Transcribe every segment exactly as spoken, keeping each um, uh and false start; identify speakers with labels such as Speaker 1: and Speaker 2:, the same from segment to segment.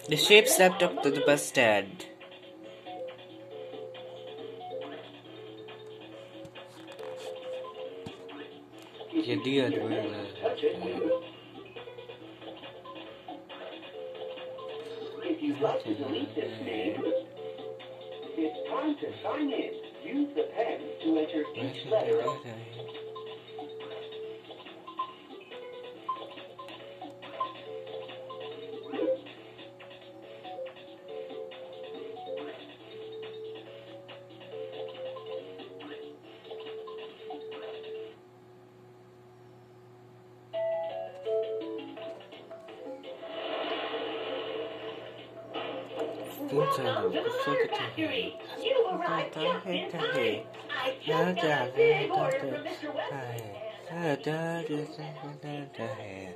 Speaker 1: The ship stepped up to the bus stand. Jadi ada
Speaker 2: If you'd like to delete this name, it's time to sign in. Use the pen to enter each letter of
Speaker 1: factory.
Speaker 2: You arrived just in time. I just got a big order from Mister West.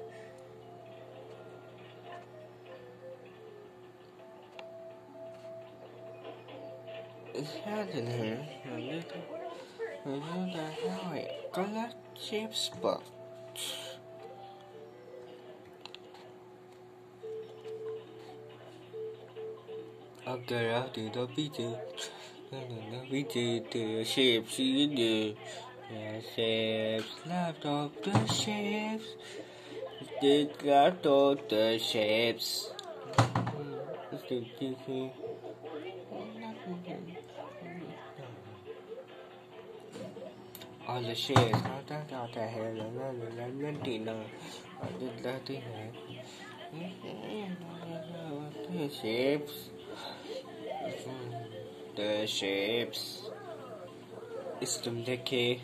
Speaker 1: It's happening. Collect cheap spot. Okay, after the picture, the picture, the shapes, the shapes, left of the shapes, the left of the shapes. All the shapes, not that out the hair, and dinner, the dirty hair. The shapes. The shapes. System decay.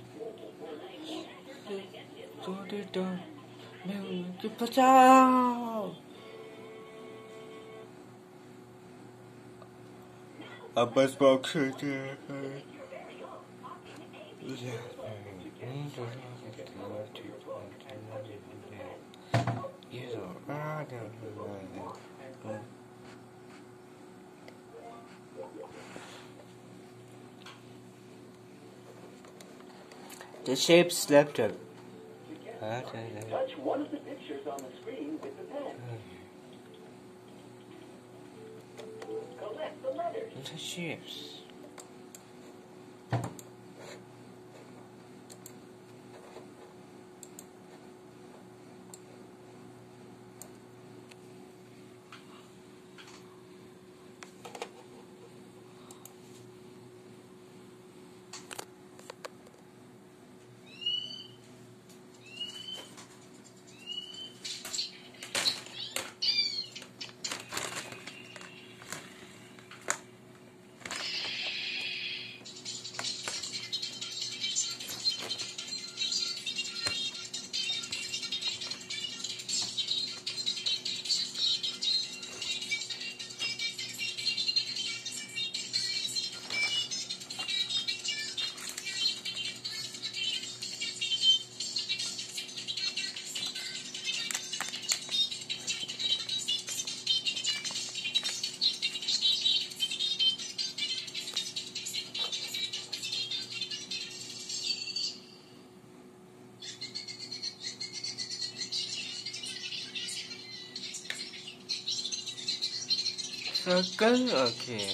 Speaker 1: A bus box. The shape slept up.
Speaker 2: Touch one of the pictures on the screen with the pen. Collect the letters.
Speaker 1: The shapes. Circle, okay.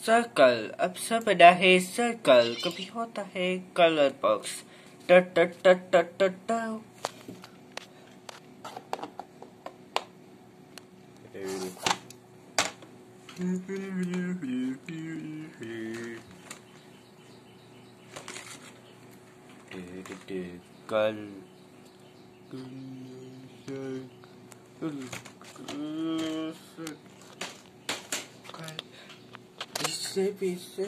Speaker 1: Circle, अब सब बना है circle, कभी होता है colour box. ट ट ट ट ट ट कल इससे पीछे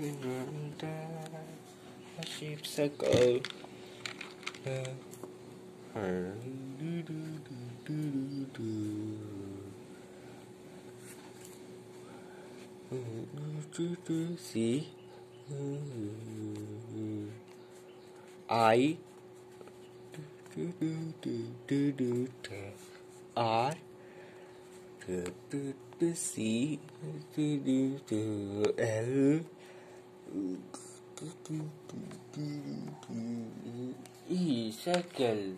Speaker 1: sheep circle. See, I R C L E circle.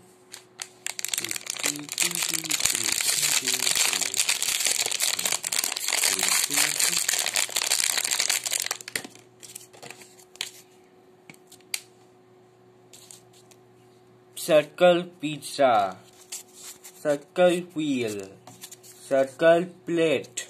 Speaker 1: Circle pizza, circle wheel, circle plate,